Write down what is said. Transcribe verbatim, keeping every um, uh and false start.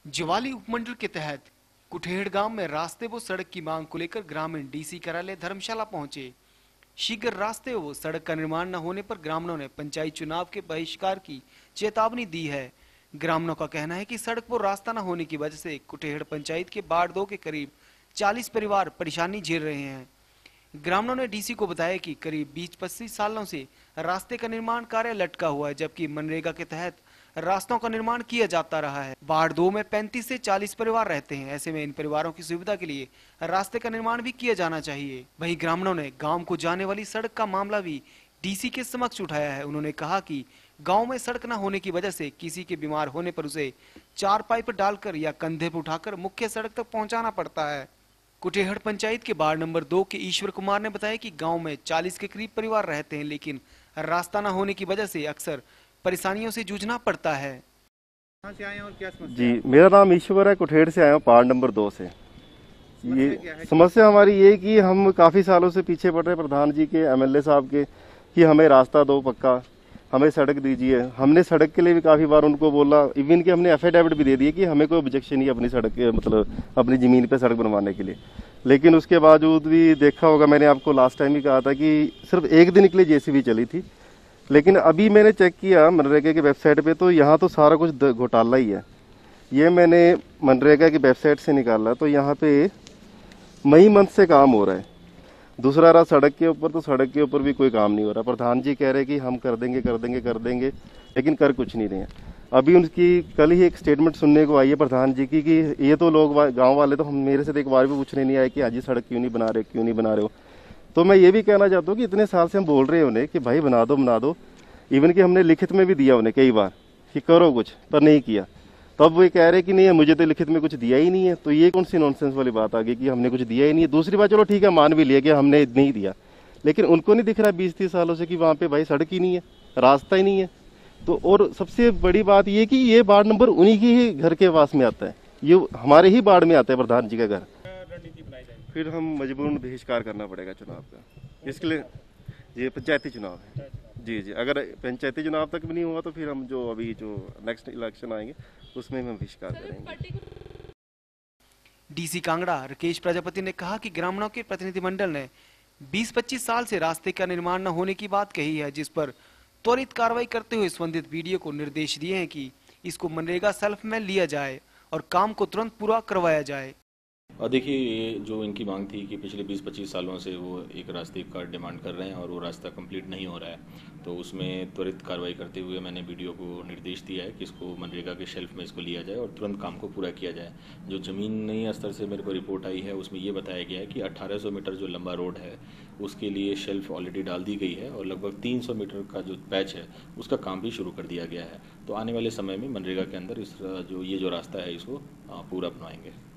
ज्वाली उपमंडल के तहत कुठेड़ गांव में रास्ते व सड़क की मांग को लेकर ग्रामीण डीसी कार्यालय धर्मशाला पहुंचे। शीघ्र रास्ते व सड़क का निर्माण न होने पर ग्रामीणों ने पंचायत चुनाव के बहिष्कार की चेतावनी दी है। ग्रामीणों का कहना है कि सड़क व रास्ता न होने की वजह से कुठेड़ पंचायत के बाढ़ दो के करीब चालीस परिवार परेशानी झेल रहे हैं। ग्रामीणों ने डीसी को बताया कि करीब बीस पच्चीस सालों से रास्ते का निर्माण कार्य लटका हुआ है, जबकि मनरेगा के तहत रास्तों का निर्माण किया जाता रहा है। वार्ड दो में पैंतीस से चालीस परिवार रहते हैं। ऐसे में इन परिवारों की सुविधा के लिए रास्ते का निर्माण भी किया जाना चाहिए। वहीं ग्रामीणों ने गांव को जाने वाली सड़क का मामला भी डीसी के समक्ष उठाया है। उन्होंने कहा कि गांव में सड़क न होने की वजह से किसी के बीमार होने पर उसे चार पाइप डालकर या कंधे पर उठाकर मुख्य सड़क तक पहुंचाना पड़ता है। कुटेहड़ पंचायत के वार्ड नंबर दो के ईश्वर कुमार ने बताया कि गांव में चालीस के करीब परिवार रहते हैं, लेकिन रास्ता न होने की वजह से अक्सर परेशानियों से जूझना पड़ता है। कहाँ से आए हैं और क्या समस्या? जी, मेरा नाम ईश्वर है, कुठेड़ से आया हूँ, वार्ड नंबर दो से। ये समस्या हमारी ये कि हम काफ़ी सालों से पीछे पड़ रहे हैं प्रधान जी के, एमएलए साहब के, कि हमें रास्ता दो पक्का, हमें सड़क दीजिए। हमने सड़क के लिए भी काफ़ी बार उनको बोला, इवन कि हमने एफिडेविट भी दे दिए कि हमें कोई ऑब्जेक्शन नहीं अपनी सड़क के, मतलब अपनी ज़मीन पे सड़क बनवाने के लिए। लेकिन उसके बावजूद भी देखा होगा, मैंने आपको लास्ट टाइम ही कहा था कि सिर्फ एक दिन के लिए जेसीबी चली थी। लेकिन अभी मैंने चेक किया मनरेगा की वेबसाइट पे, तो यहाँ तो सारा कुछ घोटाला ही है। ये मैंने मनरेगा की वेबसाइट से निकाला, तो यहाँ पे मई मंथ से काम हो रहा है। दूसरा रहा सड़क के ऊपर, तो सड़क के ऊपर भी कोई काम नहीं हो रहा। प्रधान जी कह रहे कि हम कर देंगे कर देंगे कर देंगे, लेकिन कर कुछ नहीं रहे हैं। अभी उनकी कल ही एक स्टेटमेंट सुनने को आई है प्रधान जी की कि ये तो लोग गाँव वाले तो हम मेरे से एक बार भी पूछने नहीं आए कि आज सड़क क्यों नहीं बना रहे क्यों नहीं बना रहे हो। तो मैं ये भी कहना चाहता हूँ कि इतने साल से हम बोल रहे हैं उन्हें कि भाई बना दो बना दो, इवन कि हमने लिखित में भी दिया उन्हें कई बार कि करो कुछ, पर नहीं किया। तो अब वो कह रहे कि नहीं मुझे तो लिखित में कुछ दिया ही नहीं है। तो ये कौन सी नॉनसेंस वाली बात आ गई कि हमने कुछ दिया ही नहीं है। दूसरी बात चलो ठीक है, मान भी लिया कि हमने नहीं दिया, लेकिन उनको नहीं दिख रहा बीस तीस सालों से कि वहाँ पे भाई सड़क ही नहीं है, रास्ता ही नहीं है। तो और सबसे बड़ी बात ये कि ये वार्ड नंबर उन्हीं की ही घर के पास में आता है, ये हमारे ही वार्ड में आता है प्रधान जी का घर। फिर हम मजबूरन बहिष्कार करना पड़ेगा चुनाव का। इसके लिए ये पंचायती चुनाव है। जी जी, अगर पंचायती चुनाव तक भी नहीं हुआ तो फिर हम जो अभी जो नेक्स्ट इलेक्शन आएंगे उसमें हम बहिष्कार करेंगे। डीसी कांगड़ा राकेश प्रजापति ने कहा कि ग्रामीणों के प्रतिनिधिमंडल ने बीस पच्चीस साल से रास्ते का निर्माण न होने की बात कही है, जिस पर त्वरित कार्रवाई करते हुए संबंधित वीडियो को निर्देश दिए हैं कि इसको मनरेगा सेल्फ में लिया जाए और काम को तुरंत पूरा करवाया जाए। और देखिए, ये जो इनकी मांग थी कि पिछले बीस पच्चीस सालों से वो एक रास्ते का डिमांड कर रहे हैं और वो रास्ता कंप्लीट नहीं हो रहा है, तो उसमें त्वरित कार्रवाई करते हुए मैंने वीडियो को निर्देश दिया है कि इसको मनरेगा के शेल्फ में इसको लिया जाए और तुरंत काम को पूरा किया जाए। जो ज़मीनी स्तर से मेरे को रिपोर्ट आई है उसमें ये बताया गया है कि अट्ठारह सौ मीटर जो लंबा रोड है उसके लिए शेल्फ ऑलरेडी डाल दी गई है और लगभग तीन सौ मीटर का जो पैच है उसका काम भी शुरू कर दिया गया है। तो आने वाले समय में मनरेगा के अंदर इस जो ये जो रास्ता है इसको पूरा बनवाएंगे।